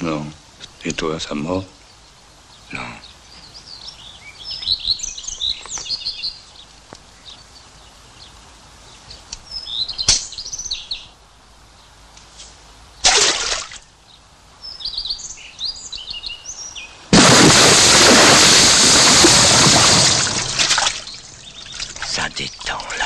Non. Et toi, ça mort? Non. Ça détend, là.